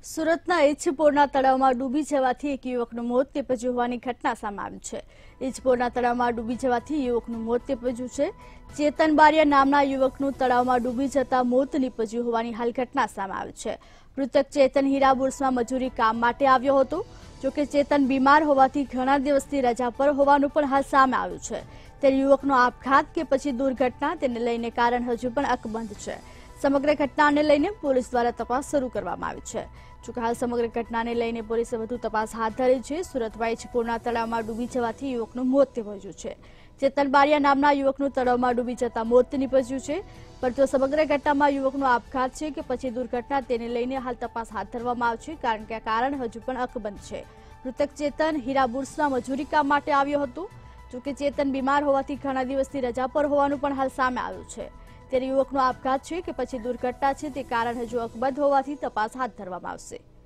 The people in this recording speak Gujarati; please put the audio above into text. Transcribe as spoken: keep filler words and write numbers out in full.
સુરતના ઇચ્છપોરના તળાવમાં ડૂબી જવાથી એક યુવકનું મોત નીપજ્યું હોવાની ઘટના સામે આવી છે। ઇચ્છપોરના તળાવમાં ડૂબી જવાથી યુવકનું મોત નીપજ્યું છે। ચેતન બારિયા નામના યુવકનું તળાવમાં ડૂબી જતા મોત નીપજ્યું હોવાની હાલ ઘટના સામે આવી છે। મૃતક ચેતન હીરાબુર્સમાં મજૂરી કામ માટે આવ્યો હતો। જોકે ચેતન બીમાર હોવાથી ઘણા દિવસથી રજા પર હોવાનું પણ હાલ સામે આવ્યું છે। ત્યારે યુવકનો આપઘાત કે પછી દુર્ઘટના તેને લઈને કારણ હજુ પણ અકબંધ છે। સમગ્ર ઘટનાને લઈને પોલીસ દ્વારા તપાસ શરૂ કરવામાં આવી છે। જોકે હાલ સમગ્ર ઘટનાને લઈને પોલીસે વધુ તપાસ હાથ ધરી છે। સુરતમાં ઇચ્છપોરના તળાવમાં ડૂબી જવાથી યુવકનું મોત નીપજ્યું છે। ચેતન બારિયા નામના યુવકનું તળાવમાં ડૂબી જતા મોત નીપજ્યું છે। પરંતુ સમગ્ર ઘટનામાં યુવકનો આપઘાત છે કે પછી દુર્ઘટના તેને લઈને હાલ તપાસ હાથ ધરવામાં આવી છે, કારણ કે આ કારણ હજુ પણ અકબંધ છે। મૃતક ચેતન હીરાબુર્સમાં મજૂરી કામ માટે આવ્યો હતો। જોકે ચેતન બીમાર હોવાથી ઘણા દિવસથી રજા પર હોવાનું પણ હાલ સામે આવ્યું છે। ત્યારે યુવકનો આપઘાત છે કે પછી દુર્ઘટના છે તે કારણ હજુ અકબંધ હોવાથી તપાસ હાથ ધરવામાં આવશે।